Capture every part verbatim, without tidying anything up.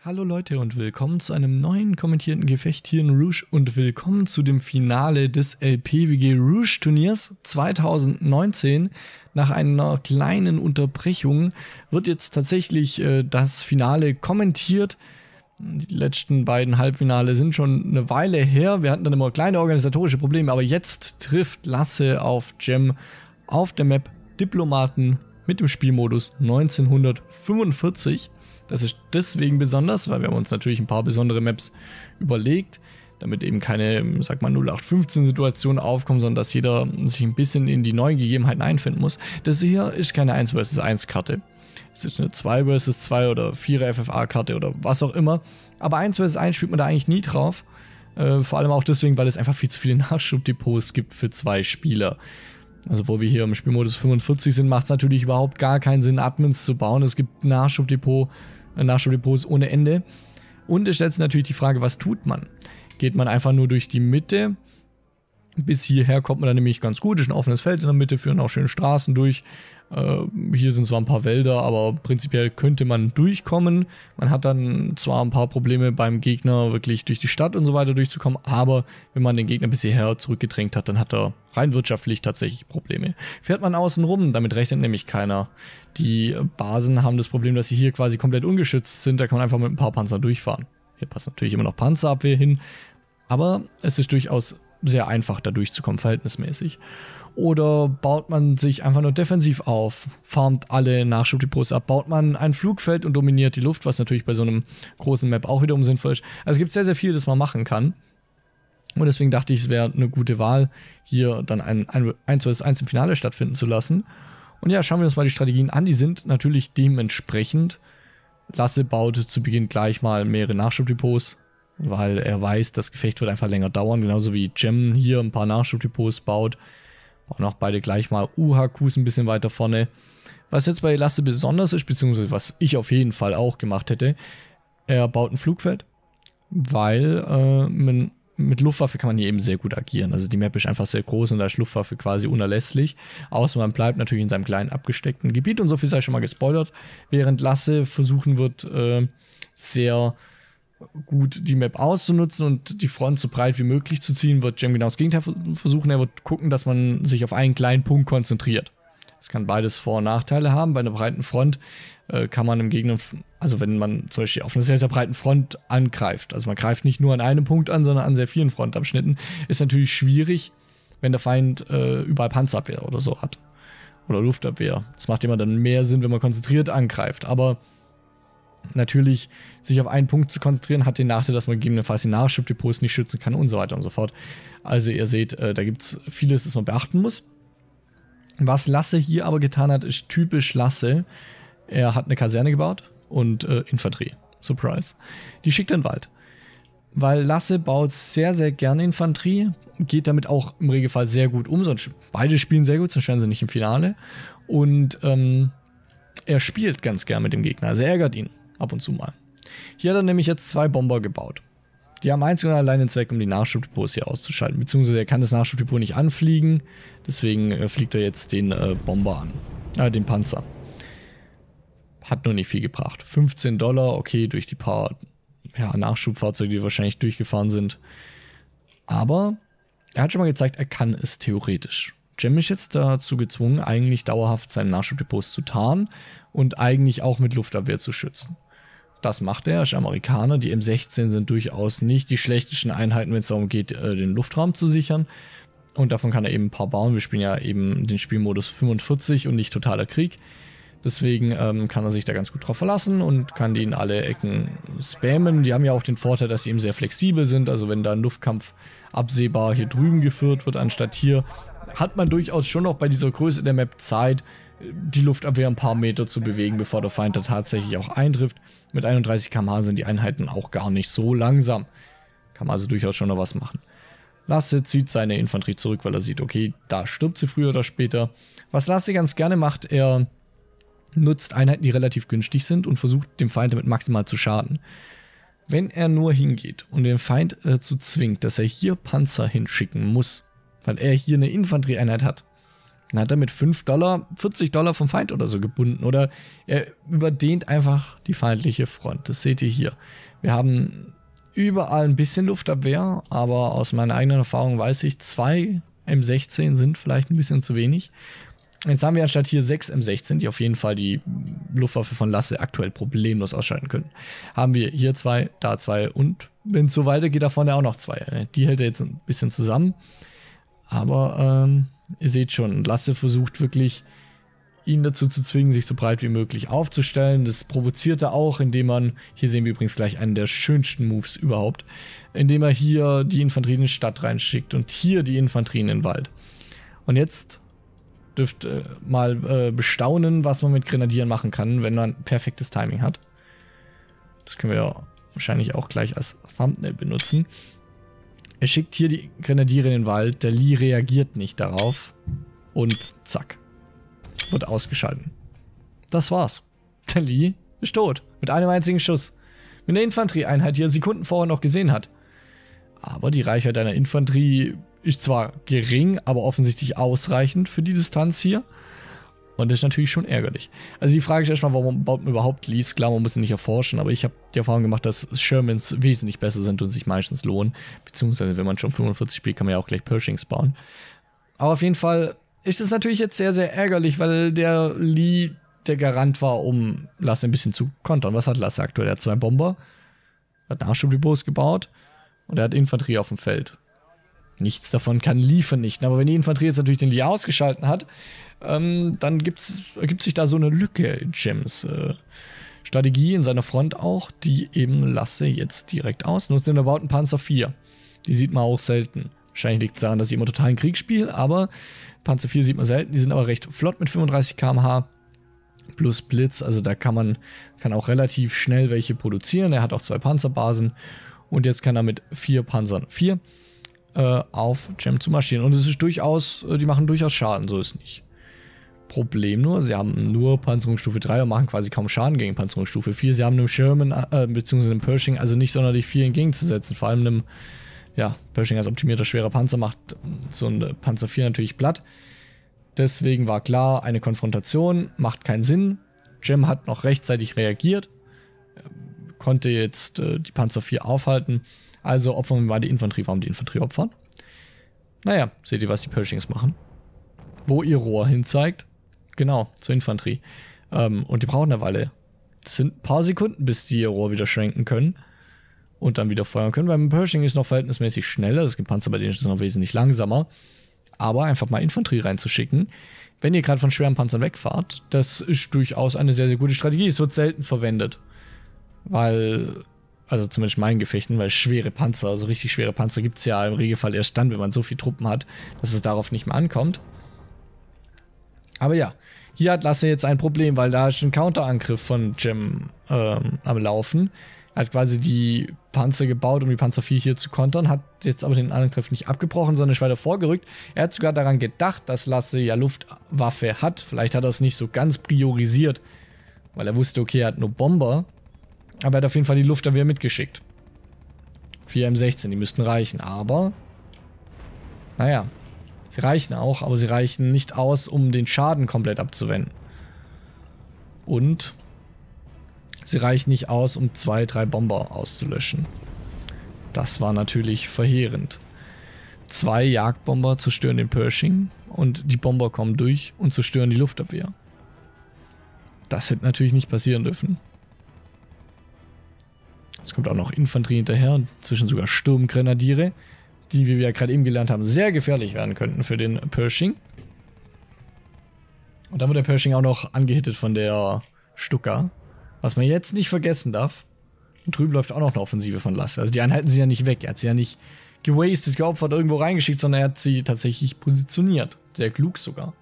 Hallo Leute und willkommen zu einem neuen kommentierten Gefecht hier in Rouge und willkommen zu dem Finale des L P W G Rouge Turniers zweitausendneunzehn. Nach einer kleinen Unterbrechung wird jetzt tatsächlich äh, das Finale kommentiert. Die letzten beiden Halbfinale sind schon eine Weile her. Wir hatten dann immer kleine organisatorische Probleme, aber jetzt trifft Lasse auf Gem auf der Map Diplomaten mit dem Spielmodus neunzehnhundertfünfundvierzig. Das ist deswegen besonders, weil wir haben uns natürlich ein paar besondere Maps überlegt, damit eben keine, sag mal, null acht fünfzehn Situationen aufkommen, sondern dass jeder sich ein bisschen in die neuen Gegebenheiten einfinden muss. Das hier ist keine eins versus eins Karte. Es ist eine zwei versus zwei oder vier F F A-Karte oder was auch immer. Aber eins versus eins spielt man da eigentlich nie drauf. Äh, vor allem auch deswegen, weil es einfach viel zu viele Nachschubdepots gibt für zwei Spieler. Also wo wir hier im Spielmodus fünfundvierzig sind, macht es natürlich überhaupt gar keinen Sinn, Admins zu bauen. Es gibt Nachschubdepot, Nachschubdepots ohne Ende. Und es stellt sich natürlich die Frage, was tut man? Geht man einfach nur durch die Mitte? Bis hierher kommt man dann nämlich ganz gut. Es ist ein offenes Feld in der Mitte, führen auch schöne Straßen durch. Äh, hier sind zwar ein paar Wälder, aber prinzipiell könnte man durchkommen. Man hat dann zwar ein paar Probleme beim Gegner, wirklich durch die Stadt und so weiter durchzukommen, aber wenn man den Gegner bis hierher zurückgedrängt hat, dann hat er rein wirtschaftlich tatsächlich Probleme. Fährt man außen rum, damit rechnet nämlich keiner. Die Basen haben das Problem, dass sie hier quasi komplett ungeschützt sind, da kann man einfach mit ein paar Panzern durchfahren. Hier passt natürlich immer noch Panzerabwehr hin, aber es ist durchaus sehr einfach, da durchzukommen, verhältnismäßig. Oder baut man sich einfach nur defensiv auf, farmt alle Nachschubdepots ab, baut man ein Flugfeld und dominiert die Luft, was natürlich bei so einem großen Map auch wiederum sinnvoll ist. Also es gibt sehr, sehr viel, das man machen kann. Und deswegen dachte ich, es wäre eine gute Wahl, hier dann ein eins versus eins im Finale stattfinden zu lassen. Und ja, schauen wir uns mal die Strategien an. Die sind natürlich dementsprechend. Lasse baut zu Beginn gleich mal mehrere Nachschubdepots, weil er weiß, das Gefecht wird einfach länger dauern. Genauso wie Gem hier ein paar Nachschubdepots baut. Bauen auch beide gleich mal U H Qs ein bisschen weiter vorne. Was jetzt bei Lasse besonders ist, beziehungsweise was ich auf jeden Fall auch gemacht hätte, er baut ein Flugfeld, weil äh, man mit Luftwaffe kann man hier eben sehr gut agieren. Also die Map ist einfach sehr groß und da ist Luftwaffe quasi unerlässlich. Außer man bleibt natürlich in seinem kleinen abgesteckten Gebiet und so viel sei schon mal gespoilert. Während Lasse versuchen wird, äh, sehr gut die Map auszunutzen und die Front so breit wie möglich zu ziehen, wird Gem genau das Gegenteil versuchen. Er wird gucken, dass man sich auf einen kleinen Punkt konzentriert. Es kann beides Vor- und Nachteile haben. Bei einer breiten Front äh, kann man im Gegner, also wenn man zum Beispiel auf einer sehr, sehr breiten Front angreift, also man greift nicht nur an einem Punkt an, sondern an sehr vielen Frontabschnitten, ist natürlich schwierig, wenn der Feind äh, überall Panzerabwehr oder so hat. Oder Luftabwehr. Das macht immer dann mehr Sinn, wenn man konzentriert angreift. Aber natürlich, sich auf einen Punkt zu konzentrieren, hat den Nachteil, dass man gegebenenfalls die Nachschubdepots nicht schützen kann und so weiter und so fort. Also ihr seht, äh, da gibt es vieles, das man beachten muss. Was Lasse hier aber getan hat, ist typisch Lasse. Er hat eine Kaserne gebaut und äh, Infanterie. Surprise. Die schickt er in den Wald. Weil Lasse baut sehr, sehr gerne Infanterie, geht damit auch im Regelfall sehr gut um. Sonst beide spielen sehr gut, sonst wären sie nicht im Finale. Und ähm, er spielt ganz gern mit dem Gegner, also er ärgert ihn ab und zu mal. Hier hat er nämlich jetzt zwei Bomber gebaut. Die haben einzig und allein den Zweck, um die Nachschubdepots hier auszuschalten. Beziehungsweise er kann das Nachschubdepot nicht anfliegen. Deswegen äh, fliegt er jetzt den äh, Bomber an. Äh, den Panzer. Hat nur nicht viel gebracht. fünfzehn Dollar, okay, durch die paar ja, Nachschubfahrzeuge, die wahrscheinlich durchgefahren sind. Aber er hat schon mal gezeigt, er kann es theoretisch. Gem ist jetzt dazu gezwungen, eigentlich dauerhaft seine Nachschubdepots zu tarnen und eigentlich auch mit Luftabwehr zu schützen. Das macht er, er ist Amerikaner, die M sechzehn sind durchaus nicht die schlechtesten Einheiten, wenn es darum geht, den Luftraum zu sichern. Und davon kann er eben ein paar bauen. Wir spielen ja eben den Spielmodus fünfundvierzig und nicht totaler Krieg. Deswegen ähm, kann er sich da ganz gut drauf verlassen und kann die in alle Ecken spammen. Die haben ja auch den Vorteil, dass sie eben sehr flexibel sind. Also wenn da ein Luftkampf absehbar hier drüben geführt wird, anstatt hier, hat man durchaus schon noch bei dieser Größe der Map Zeit, die Luftabwehr ein paar Meter zu bewegen, bevor der Feind da tatsächlich auch eintrifft. Mit einunddreißig Kilometer pro Stunde sind die Einheiten auch gar nicht so langsam. Kann man also durchaus schon noch was machen. Lasse zieht seine Infanterie zurück, weil er sieht, okay, da stirbt sie früher oder später. Was Lasse ganz gerne macht, er nutzt Einheiten, die relativ günstig sind und versucht, dem Feind damit maximal zu schaden. Wenn er nur hingeht und den Feind dazu zwingt, dass er hier Panzer hinschicken muss, weil er hier eine Infanterieeinheit hat, Dann hat er mit fünf Dollar vierzig Dollar vom Feind oder so gebunden. Oder er überdehnt einfach die feindliche Front. Das seht ihr hier. Wir haben überall ein bisschen Luftabwehr, aber aus meiner eigenen Erfahrung weiß ich, zwei M sechzehn sind vielleicht ein bisschen zu wenig. Jetzt haben wir anstatt hier sechs M sechzehn, die auf jeden Fall die Luftwaffe von Lasse aktuell problemlos ausschalten können. Haben wir hier zwei, da zwei und wenn es so weitergeht, da vorne auch noch zwei. Die hält er jetzt ein bisschen zusammen. Aber ähm, ihr seht schon, Lasse versucht wirklich, ihn dazu zu zwingen, sich so breit wie möglich aufzustellen. Das provoziert er auch, indem man, hier sehen wir übrigens gleich einen der schönsten Moves überhaupt, indem er hier die Infanterie in die Stadt reinschickt und hier die Infanterie in den Wald. Und jetzt dürft äh, mal äh, bestaunen, was man mit Grenadieren machen kann, wenn man perfektes Timing hat. Das können wir ja wahrscheinlich auch gleich als Thumbnail benutzen. Er schickt hier die Grenadiere in den Wald, der Lee reagiert nicht darauf und zack, wird ausgeschalten. Das war's. Der Lee ist tot, mit einem einzigen Schuss. Mit einer Infanterieeinheit, die er Sekunden vorher noch gesehen hat. Aber die Reichweite einer Infanterie ist zwar gering, aber offensichtlich ausreichend für die Distanz hier. Und das ist natürlich schon ärgerlich. Also die Frage ist erstmal, warum baut man überhaupt Lees? Klar, man muss sie nicht erforschen, aber ich habe die Erfahrung gemacht, dass Shermans wesentlich besser sind und sich meistens lohnen. Beziehungsweise, wenn man schon fünfundvierzig spielt, kann man ja auch gleich Pershings bauen. Aber auf jeden Fall ist es natürlich jetzt sehr, sehr ärgerlich, weil der Lee der Garant war, um Lasse ein bisschen zu kontern. Was hat Lasse aktuell? Er hat zwei Bomber, hat Nachschubdepots gebaut und er hat Infanterie auf dem Feld. Nichts davon kann Lee vernichten. Aber wenn die Infanterie jetzt natürlich den Lee ausgeschalten hat, ähm, dann gibt's, ergibt sich da so eine Lücke in Jems äh, Strategie in seiner Front auch, die eben Lasse jetzt direkt ausnutzt. Und er baut einen Panzer vier. Die sieht man auch selten. Wahrscheinlich liegt es daran, dass ich immer totalen Krieg spiele, aber Panzer vier sieht man selten. Die sind aber recht flott mit fünfunddreißig Kilometer pro Stunde plus Blitz. Also da kann man kann auch relativ schnell welche produzieren. Er hat auch zwei Panzerbasen und jetzt kann er mit vier Panzern vier äh, auf Jem zu marschieren. Und es ist durchaus, die machen durchaus Schaden, so ist nicht. Problem nur, sie haben nur Panzerungsstufe drei und machen quasi kaum Schaden gegen Panzerungsstufe vier. Sie haben einem Sherman äh, bzw. einem Pershing also nicht sonderlich viel entgegenzusetzen. Vor allem einem, ja, Pershing als optimierter schwerer Panzer macht so ein Panzer vier natürlich platt. Deswegen war klar, eine Konfrontation macht keinen Sinn. Jem hat noch rechtzeitig reagiert, konnte jetzt äh, die Panzer vier aufhalten. Also opfern wir mal die Infanterie. Warum die Infanterie opfern? Naja, seht ihr, was die Pershings machen? Wo ihr Rohr hinzeigt? Genau, zur Infanterie. Ähm, und die brauchen eine Weile. Das sind ein paar Sekunden, bis die ihr Rohr wieder schwenken können. Und dann wieder feuern können. Beim Pershing ist noch verhältnismäßig schneller. Es gibt Panzer, bei denen ist es noch wesentlich langsamer. Aber einfach mal Infanterie reinzuschicken, wenn ihr gerade von schweren Panzern wegfahrt, das ist durchaus eine sehr, sehr gute Strategie. Es wird selten verwendet. Weil, also zumindest in meinen Gefechten, weil schwere Panzer, also richtig schwere Panzer gibt es ja im Regelfall erst dann, wenn man so viele Truppen hat, dass es darauf nicht mehr ankommt. Aber ja, hier hat Lasse jetzt ein Problem, weil da ist ein Counterangriff von Jem ähm, am Laufen. Er hat quasi die Panzer gebaut, um die Panzer vier hier zu kontern, hat jetzt aber den Angriff nicht abgebrochen, sondern ist weiter vorgerückt. Er hat sogar daran gedacht, dass Lasse ja Luftwaffe hat. Vielleicht hat er es nicht so ganz priorisiert, weil er wusste, okay, er hat nur Bomber. Aber er hat auf jeden Fall die Luftabwehr mitgeschickt. vier M sechzehn, die müssten reichen, aber naja, sie reichen auch, aber sie reichen nicht aus, um den Schaden komplett abzuwenden. Und sie reichen nicht aus, um zwei, drei Bomber auszulöschen. Das war natürlich verheerend. Zwei Jagdbomber zerstören den Pershing und die Bomber kommen durch und zerstören die Luftabwehr. Das hätte natürlich nicht passieren dürfen. Es kommt auch noch Infanterie hinterher und zwischen sogar Sturmgrenadiere, die, wie wir ja gerade eben gelernt haben, sehr gefährlich werden könnten für den Pershing. Und dann wird der Pershing auch noch angehittet von der Stuka. Was man jetzt nicht vergessen darf, und drüben läuft auch noch eine Offensive von Lasse. Also die Einheiten sind ja nicht weg. Er hat sie ja nicht gewastet, geopfert, irgendwo reingeschickt, sondern er hat sie tatsächlich positioniert. Sehr klug sogar.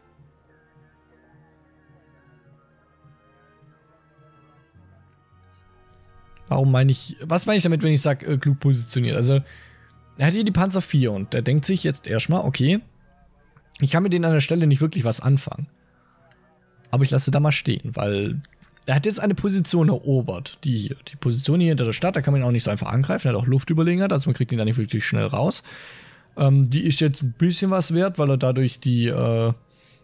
Warum meine ich, was meine ich damit, wenn ich sage, äh, klug positioniert? Also, er hat hier die Panzer vier und er denkt sich jetzt erstmal, okay, ich kann mit denen an der Stelle nicht wirklich was anfangen. Aber ich lasse da mal stehen, weil er hat jetzt eine Position erobert, die hier. Die Position hier hinter der Stadt, da kann man ihn auch nicht so einfach angreifen, er hat auch Luftüberlegenheit, also man kriegt ihn da nicht wirklich schnell raus. Ähm, die ist jetzt ein bisschen was wert, weil er dadurch die, äh,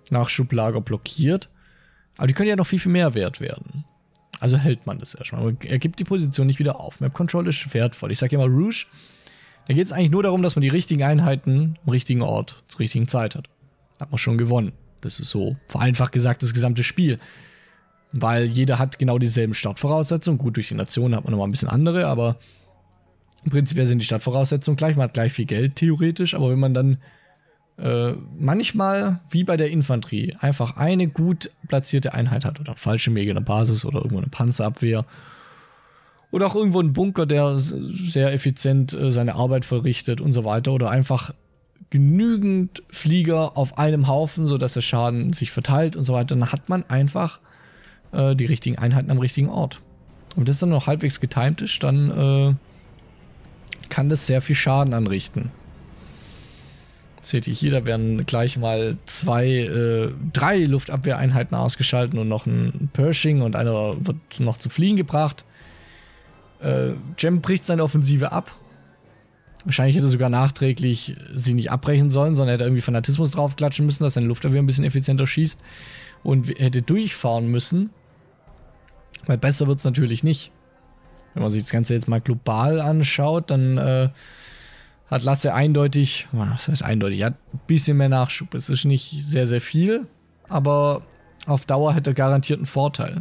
Nachschublager blockiert. Aber die können ja noch viel, viel mehr wert werden. Also hält man das erstmal. Er gibt die Position nicht wieder auf. Map Control ist wertvoll. Ich sage ja mal, Rouge, da geht es eigentlich nur darum, dass man die richtigen Einheiten am richtigen Ort zur richtigen Zeit hat. Hat man schon gewonnen. Das ist so vereinfacht gesagt das gesamte Spiel. Weil jeder hat genau dieselben Startvoraussetzungen. Gut, durch die Nationen hat man nochmal ein bisschen andere, aber prinzipiell sind die Startvoraussetzungen gleich. Man hat gleich viel Geld, theoretisch. Aber wenn man dann äh, manchmal, wie bei der Infanterie, einfach eine gut platzierte Einheit hat oder Fallschirmjäger in der Basis oder irgendwo eine Panzerabwehr oder auch irgendwo ein Bunker, der sehr effizient äh, seine Arbeit verrichtet und so weiter oder einfach genügend Flieger auf einem Haufen, sodass der Schaden sich verteilt und so weiter, dann hat man einfach äh, die richtigen Einheiten am richtigen Ort. Und wenn das dann noch halbwegs getimt ist, dann äh, kann das sehr viel Schaden anrichten. Seht ihr hier, da werden gleich mal zwei, äh, drei Luftabwehreinheiten ausgeschaltet und noch ein Pershing und einer wird noch zu fliehen gebracht. Äh, Jem bricht seine Offensive ab. Wahrscheinlich hätte er sogar nachträglich sie nicht abbrechen sollen, sondern hätte irgendwie Fanatismus draufklatschen müssen, dass seine Luftabwehr ein bisschen effizienter schießt und hätte durchfahren müssen. Weil besser wird es natürlich nicht. Wenn man sich das Ganze jetzt mal global anschaut, dann äh, hat Lasse eindeutig, was heißt eindeutig, er hat ein bisschen mehr Nachschub. Es ist nicht sehr, sehr viel, aber auf Dauer hätte er garantiert einen Vorteil.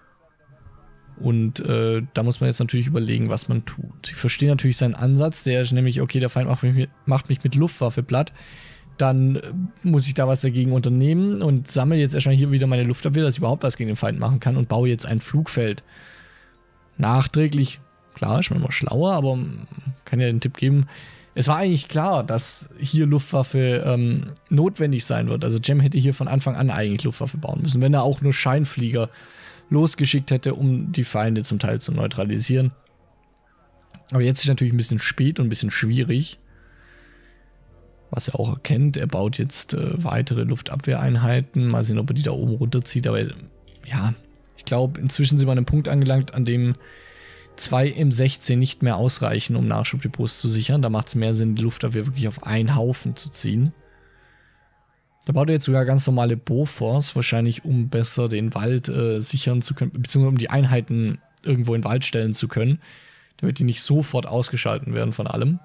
Und äh, da muss man jetzt natürlich überlegen, was man tut. Ich verstehe natürlich seinen Ansatz, der ist nämlich, okay, der Feind macht mich, macht mich mit Luftwaffe platt. Dann äh, muss ich da was dagegen unternehmen und sammle jetzt erstmal hier wieder meine Luftabwehr, dass ich überhaupt was gegen den Feind machen kann und baue jetzt ein Flugfeld. Nachträglich, klar, ist man immer schlauer, aber man kann ja den Tipp geben, es war eigentlich klar, dass hier Luftwaffe ähm, notwendig sein wird. Also Jem hätte hier von Anfang an eigentlich Luftwaffe bauen müssen, wenn er auch nur Scheinflieger losgeschickt hätte, um die Feinde zum Teil zu neutralisieren. Aber jetzt ist natürlich ein bisschen spät und ein bisschen schwierig. Was er auch erkennt, er baut jetzt äh, weitere Luftabwehreinheiten. Mal sehen, ob er die da oben runterzieht. Aber ja, ich glaube, inzwischen sind wir an einem Punkt angelangt, an dem zwei M sechzehn nicht mehr ausreichen, um Nachschubdepots zu sichern. Da macht es mehr Sinn, die Luftabwehr wirklich auf einen Haufen zu ziehen. Da baut er jetzt sogar ganz normale Bofors, wahrscheinlich um besser den Wald äh, sichern zu können, beziehungsweise um die Einheiten irgendwo in den Wald stellen zu können, damit die nicht sofort ausgeschalten werden von allem.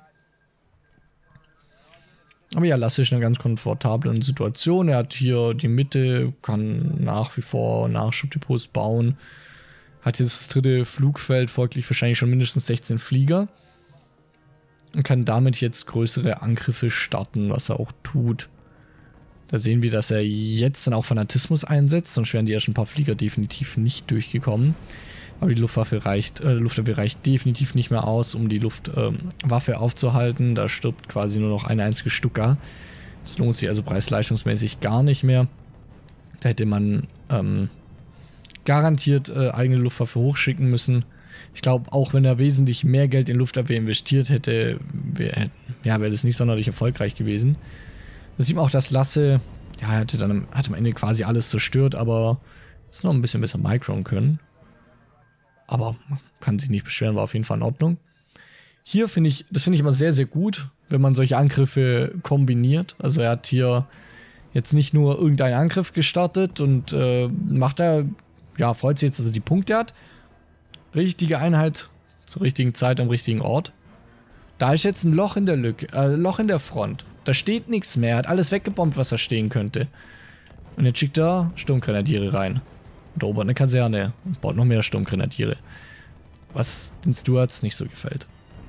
Aber ja, Lasse ist in einer ganz komfortablen Situation. Er hat hier die Mitte, kann nach wie vor Nachschubdepots bauen. Hat jetzt das dritte Flugfeld, folglich wahrscheinlich schon mindestens sechzehn Flieger. Und kann damit jetzt größere Angriffe starten, was er auch tut. Da sehen wir, dass er jetzt dann auch Fanatismus einsetzt, sonst wären die ersten paar Flieger definitiv nicht durchgekommen. Aber die Luftwaffe reicht, äh, Luftwaffe reicht definitiv nicht mehr aus, um die Luftwaffe ähm, aufzuhalten. Da stirbt quasi nur noch eine einzige Stuka. Das lohnt sich also preis-leistungsmäßig gar nicht mehr. Da hätte man ähm, garantiert äh, eigene Luftwaffe hochschicken müssen. Ich glaube, auch wenn er wesentlich mehr Geld in Luftabwehr investiert hätte, wäre ja, wär das nicht sonderlich erfolgreich gewesen. Da sieht man auch, dass Lasse, ja, er hatte dann hat am Ende quasi alles zerstört, aber jetzt noch ein bisschen besser micron können. Aber man kann sich nicht beschweren, war auf jeden Fall in Ordnung. Hier finde ich, das finde ich immer sehr, sehr gut, wenn man solche Angriffe kombiniert. Also er hat hier jetzt nicht nur irgendeinen Angriff gestartet und äh, macht er, ja, freut sich jetzt, dass er die Punkte hat. Richtige Einheit zur richtigen Zeit am richtigen Ort. Da ist jetzt ein Loch in der Lücke, äh, Loch in der Front. Da steht nichts mehr. Er hat alles weggebombt, was da stehen könnte. Und jetzt schickt er Sturmgrenadiere rein. Und erobert eine Kaserne und baut noch mehr Sturmgrenadiere. Was den Stuarts nicht so gefällt.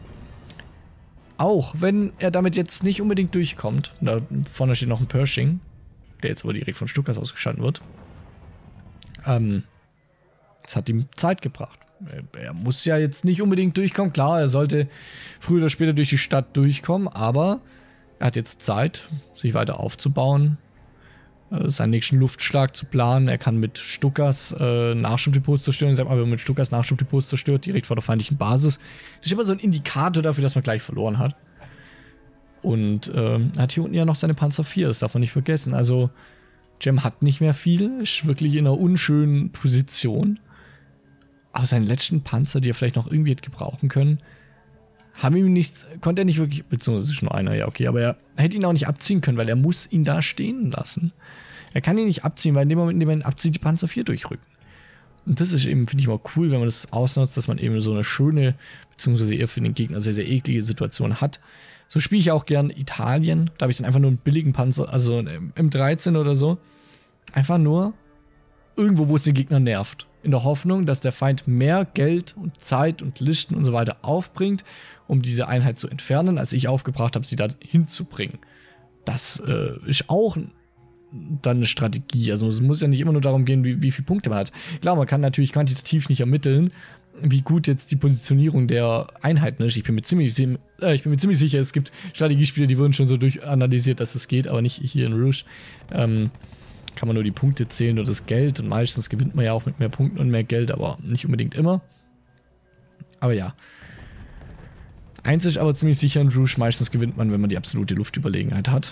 Auch wenn er damit jetzt nicht unbedingt durchkommt. Da vorne steht noch ein Pershing, der jetzt aber direkt von Stukas ausgeschaltet wird. Ähm, das hat ihm Zeit gebracht. Er, er muss ja jetzt nicht unbedingt durchkommen. Klar, er sollte früher oder später durch die Stadt durchkommen, aber er hat jetzt Zeit, sich weiter aufzubauen, äh, seinen nächsten Luftschlag zu planen. Er kann mit Stukas äh, Nachschubdepots zerstören. Ich sag mal, wenn man mit Stukas Nachschubdepots zerstört, direkt vor der feindlichen Basis, das ist immer so ein Indikator dafür, dass man gleich verloren hat. Und äh, er hat hier unten ja noch seine Panzer vier, das darf man nicht vergessen. Also Jem hat nicht mehr viel, ist wirklich in einer unschönen Position. Aber seine letzten Panzer, die er vielleicht noch irgendwie hätte gebrauchen können, haben ihm nichts, konnte er nicht wirklich, beziehungsweise ist nur einer, ja okay, aber er hätte ihn auch nicht abziehen können, weil er muss ihn da stehen lassen. Er kann ihn nicht abziehen, weil in dem Moment, in dem er ihn abzieht, die Panzer vier durchrücken. Und das ist eben, finde ich mal cool, wenn man das ausnutzt, dass man eben so eine schöne, beziehungsweise eher für den Gegner sehr, sehr eklige Situation hat. So spiele ich auch gern Italien. Da habe ich dann einfach nur einen billigen Panzer, also einen M dreizehn oder so. Einfach nur irgendwo, wo es den Gegner nervt. In der Hoffnung, dass der Feind mehr Geld und Zeit und Listen und so weiter aufbringt, um diese Einheit zu entfernen, als ich aufgebracht habe, sie da hinzubringen. Das äh, ist auch dann eine Strategie. Also es muss ja nicht immer nur darum gehen, wie, wie viele Punkte man hat. Klar, man kann natürlich quantitativ nicht ermitteln, wie gut jetzt die Positionierung der Einheiten ist. Ich bin mir ziemlich, äh, ich bin mir ziemlich sicher, es gibt Strategiespiele, die wurden schon so durchanalysiert, dass es geht, aber nicht hier in Rouge. Ähm, kann man nur die Punkte zählen oder das Geld und meistens gewinnt man ja auch mit mehr Punkten und mehr Geld, aber nicht unbedingt immer. Aber ja. Eins ist aber ziemlich sicher in Rouge, meistens gewinnt man, wenn man die absolute Luftüberlegenheit hat.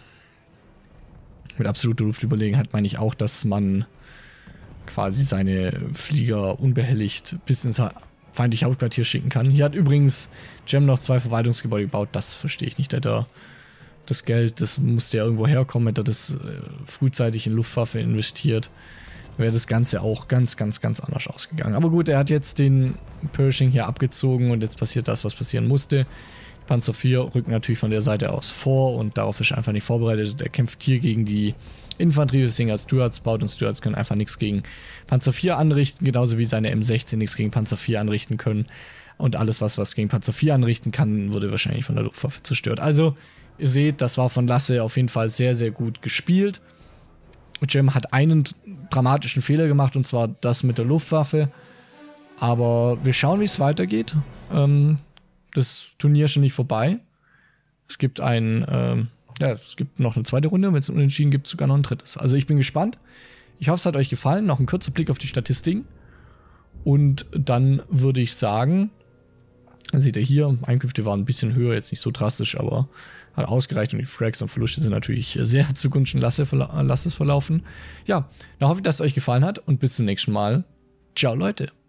Mit absoluter Luftüberlegenheit meine ich auch, dass man quasi seine Flieger unbehelligt bis ins feindliche Hauptquartier schicken kann. Hier hat übrigens Jem noch zwei Verwaltungsgebäude gebaut, das verstehe ich nicht. Der das Geld, das musste ja irgendwo herkommen, hätte er das frühzeitig in Luftwaffe investiert, wäre das Ganze auch ganz, ganz, ganz anders ausgegangen. Aber gut, er hat jetzt den Pershing hier abgezogen und jetzt passiert das, was passieren musste. Panzer vier rückt natürlich von der Seite aus vor und darauf ist er einfach nicht vorbereitet. Er kämpft hier gegen die Infanterie, deswegen er Stuarts baut und Stuarts können einfach nichts gegen Panzer vier anrichten, genauso wie seine M sechzehn nichts gegen Panzer vier anrichten können. Und alles, was was gegen Panzer vier anrichten kann, wurde wahrscheinlich von der Luftwaffe zerstört. Also, ihr seht, das war von Lasse auf jeden Fall sehr, sehr gut gespielt. Jem hat einen dramatischen Fehler gemacht, und zwar das mit der Luftwaffe. Aber wir schauen, wie es weitergeht. Ähm, das Turnier ist schon nicht vorbei. Es gibt ein, ähm, ja, es gibt noch eine zweite Runde. Wenn es unentschieden gibt, sogar noch ein drittes. Also ich bin gespannt. Ich hoffe, es hat euch gefallen. Noch ein kurzer Blick auf die Statistiken. Und dann würde ich sagen, seht ihr hier, Einkünfte waren ein bisschen höher, jetzt nicht so drastisch, aber hat ausgereicht und die Frags und Verluste sind natürlich sehr zugunsten Lasse verla Lasses verlaufen. Ja, dann hoffe ich, dass es euch gefallen hat und bis zum nächsten Mal. Ciao, Leute.